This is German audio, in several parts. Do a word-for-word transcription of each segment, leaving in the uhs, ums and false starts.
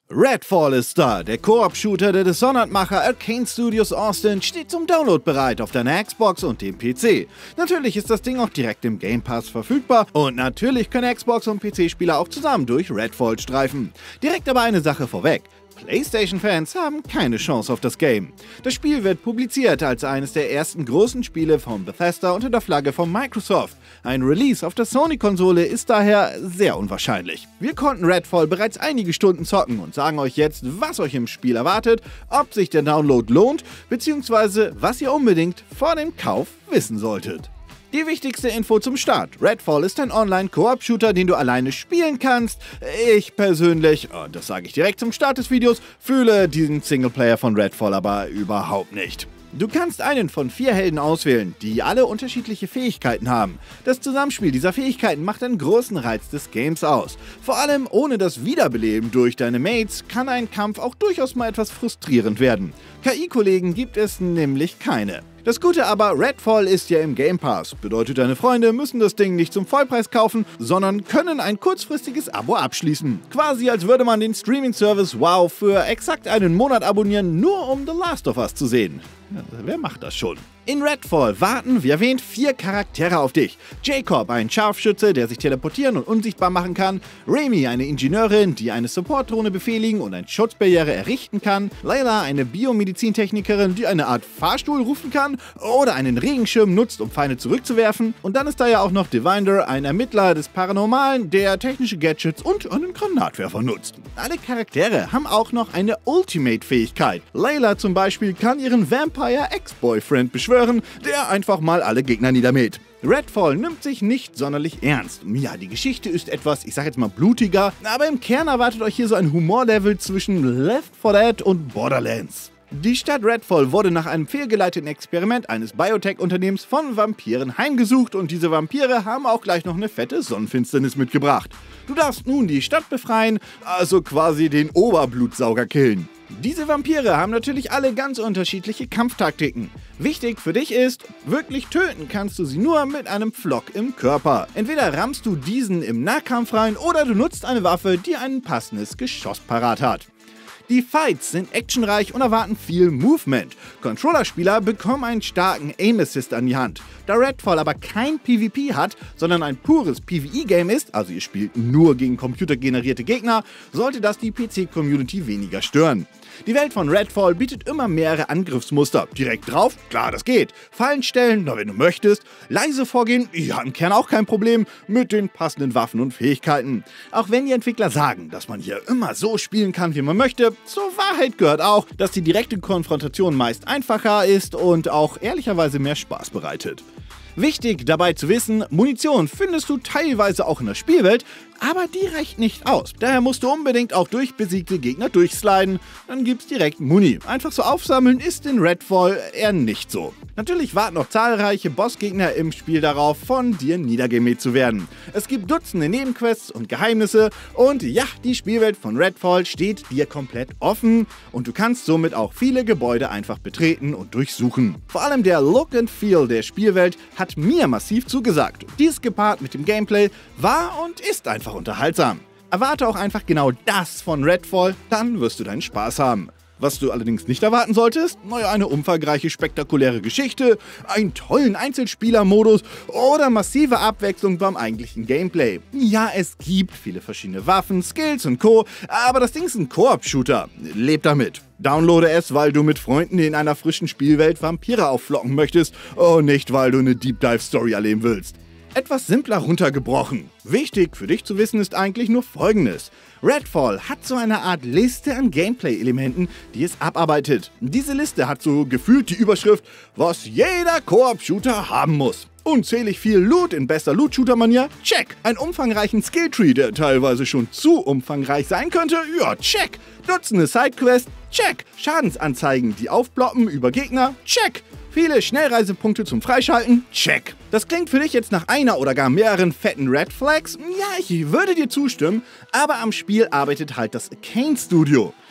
Redfall ist da. Der Koop-Shooter der Dishonored-Macher Arcane Studios Austin steht zum Download bereit auf deiner Xbox und dem P C. Natürlich ist das Ding auch direkt im Game Pass verfügbar und natürlich können Xbox- und P C-Spieler auch zusammen durch Redfall streifen. Direkt aber eine Sache vorweg. PlayStation-Fans haben keine Chance auf das Game. Das Spiel wird publiziert als eines der ersten großen Spiele von Bethesda unter der Flagge von Microsoft. Ein Release auf der Sony-Konsole ist daher sehr unwahrscheinlich. Wir konnten Redfall bereits einige Stunden zocken und sagen euch jetzt, was euch im Spiel erwartet, ob sich der Download lohnt, beziehungsweise was ihr unbedingt vor dem Kauf wissen solltet. Die wichtigste Info zum Start. Redfall ist ein Online-Koop-Shooter, den du alleine spielen kannst. Ich persönlich, und das sage ich direkt zum Start des Videos, fühle diesen Singleplayer von Redfall aber überhaupt nicht. Du kannst einen von vier Helden auswählen, die alle unterschiedliche Fähigkeiten haben. Das Zusammenspiel dieser Fähigkeiten macht einen großen Reiz des Games aus. Vor allem ohne das Wiederbeleben durch deine Mates kann ein Kampf auch durchaus mal etwas frustrierend werden. K I-Kollegen gibt es nämlich keine. Das Gute aber, Redfall ist ja im Game Pass. Bedeutet, deine Freunde müssen das Ding nicht zum Vollpreis kaufen, sondern können ein kurzfristiges Abo abschließen. Quasi als würde man den Streaming-Service WoW für exakt einen Monat abonnieren, nur um The Last of Us zu sehen. Ja, wer macht das schon? In Redfall warten, wie erwähnt, vier Charaktere auf dich. Jacob, ein Scharfschütze, der sich teleportieren und unsichtbar machen kann. Remy, eine Ingenieurin, die eine Support-Drohne befehligen und eine Schutzbarriere errichten kann. Layla, eine Biomedizintechnikerin, die eine Art Fahrstuhl rufen kann oder einen Regenschirm nutzt, um Feinde zurückzuwerfen. Und dann ist da ja auch noch Divinder, ein Ermittler des Paranormalen, der technische Gadgets und einen Granatwerfer nutzt. Alle Charaktere haben auch noch eine Ultimate-Fähigkeit. Layla zum Beispiel kann ihren Vampire-Ex-Boyfriend beschwören, der einfach mal alle Gegner niedermäht. Redfall nimmt sich nicht sonderlich ernst. Ja, die Geschichte ist etwas, ich sag jetzt mal blutiger, aber im Kern erwartet euch hier so ein Humorlevel zwischen Left four Dead und Borderlands. Die Stadt Redfall wurde nach einem fehlgeleiteten Experiment eines Biotech-Unternehmens von Vampiren heimgesucht und diese Vampire haben auch gleich noch eine fette Sonnenfinsternis mitgebracht. Du darfst nun die Stadt befreien, also quasi den Oberblutsauger killen. Diese Vampire haben natürlich alle ganz unterschiedliche Kampftaktiken. Wichtig für dich ist, wirklich töten kannst du sie nur mit einem Pflock im Körper. Entweder rammst du diesen im Nahkampf rein oder du nutzt eine Waffe, die ein passendes Geschoss parat hat. Die Fights sind actionreich und erwarten viel Movement. Controller-Spieler bekommen einen starken Aim-Assist an die Hand. Da Redfall aber kein PvP hat, sondern ein pures PvE-Game ist, also ihr spielt nur gegen computergenerierte Gegner, sollte das die P C-Community weniger stören. Die Welt von Redfall bietet immer mehrere Angriffsmuster. Direkt drauf? Klar, das geht. Fallen stellen? Na, wenn du möchtest. Leise vorgehen? Ja, im Kern auch kein Problem. Mit den passenden Waffen und Fähigkeiten. Auch wenn die Entwickler sagen, dass man hier immer so spielen kann, wie man möchte, zur Wahrheit gehört auch, dass die direkte Konfrontation meist einfacher ist und auch ehrlicherweise mehr Spaß bereitet. Wichtig dabei zu wissen, Munition findest du teilweise auch in der Spielwelt, aber die reicht nicht aus. Daher musst du unbedingt auch durch besiegte Gegner durchsliden, dann gibt's direkt Muni. Einfach so aufsammeln ist in Redfall eher nicht so. Natürlich warten noch zahlreiche Bossgegner im Spiel darauf, von dir niedergemäht zu werden. Es gibt Dutzende Nebenquests und Geheimnisse und ja, die Spielwelt von Redfall steht dir komplett offen und du kannst somit auch viele Gebäude einfach betreten und durchsuchen. Vor allem der Look and Feel der Spielwelt hat mir massiv zugesagt. Dies gepaart mit dem Gameplay war und ist einfach unterhaltsam. Erwarte auch einfach genau das von Redfall, dann wirst du deinen Spaß haben. Was du allerdings nicht erwarten solltest, naja, eine umfangreiche, spektakuläre Geschichte, einen tollen Einzelspielermodus oder massive Abwechslung beim eigentlichen Gameplay. Ja, es gibt viele verschiedene Waffen, Skills und Co., aber das Ding ist ein Koop-Shooter. Leb damit. Downloade es, weil du mit Freunden in einer frischen Spielwelt Vampire aufflocken möchtest und nicht, weil du eine Deep-Dive-Story erleben willst. Etwas simpler runtergebrochen. Wichtig für dich zu wissen ist eigentlich nur Folgendes. Redfall hat so eine Art Liste an Gameplay-Elementen, die es abarbeitet. Diese Liste hat so gefühlt die Überschrift, was jeder Koop-Shooter haben muss. Unzählig viel Loot in bester Loot-Shooter-Manier? Check. Einen umfangreichen Skilltree, der teilweise schon zu umfangreich sein könnte? Ja, check. Dutzende Sidequests? Check. Schadensanzeigen, die aufploppen über Gegner? Check. Viele Schnellreisepunkte zum Freischalten? Check. Das klingt für dich jetzt nach einer oder gar mehreren fetten Red Flags? Ja, ich würde dir zustimmen, aber am Spiel arbeitet halt das Arcane Studio.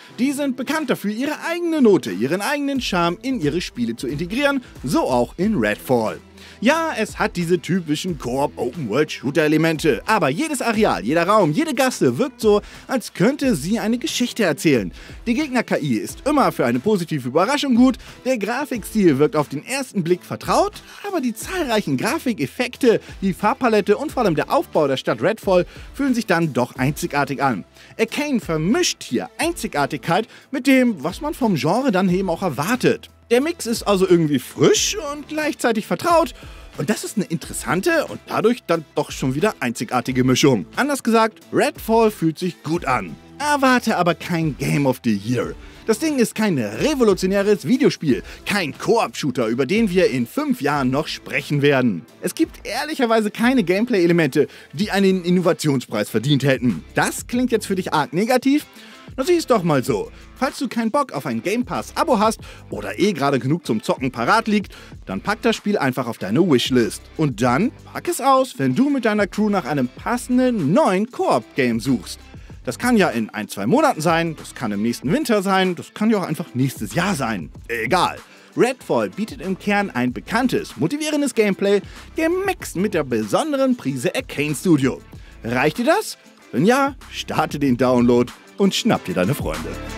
Die sind bekannt dafür, ihre eigene Note, ihren eigenen Charme in ihre Spiele zu integrieren, so auch in Redfall. Ja, es hat diese typischen Koop-Open-World-Shooter-Elemente, aber jedes Areal, jeder Raum, jede Gasse wirkt so, als könnte sie eine Geschichte erzählen. Die Gegner-K I ist immer für eine positive Überraschung gut, der Grafikstil wirkt auf den ersten Blick vertraut, aber die zahlreichen Grafikeffekte, die Farbpalette und vor allem der Aufbau der Stadt Redfall fühlen sich dann doch einzigartig an. Arcane vermischt hier Einzigartigkeit mit dem, was man vom Genre dann eben auch erwartet. Der Mix ist also irgendwie frisch und gleichzeitig vertraut. Und das ist eine interessante und dadurch dann doch schon wieder einzigartige Mischung. Anders gesagt, Redfall fühlt sich gut an. Erwarte aber kein Game of the Year. Das Ding ist kein revolutionäres Videospiel, kein Koop-Shooter, über den wir in fünf Jahren noch sprechen werden. Es gibt ehrlicherweise keine Gameplay-Elemente, die einen Innovationspreis verdient hätten. Das klingt jetzt für dich arg negativ? Na sieh's doch mal so. Falls du keinen Bock auf ein Game Pass-Abo hast oder eh gerade genug zum Zocken parat liegt, dann pack das Spiel einfach auf deine Wishlist. Und dann pack es aus, wenn du mit deiner Crew nach einem passenden neuen Koop-Game suchst. Das kann ja in ein, zwei Monaten sein, das kann im nächsten Winter sein, das kann ja auch einfach nächstes Jahr sein. Egal. Redfall bietet im Kern ein bekanntes, motivierendes Gameplay, gemixt mit der besonderen Prise Arcane Studio. Reicht dir das? Wenn ja, starte den Download und schnapp dir deine Freunde.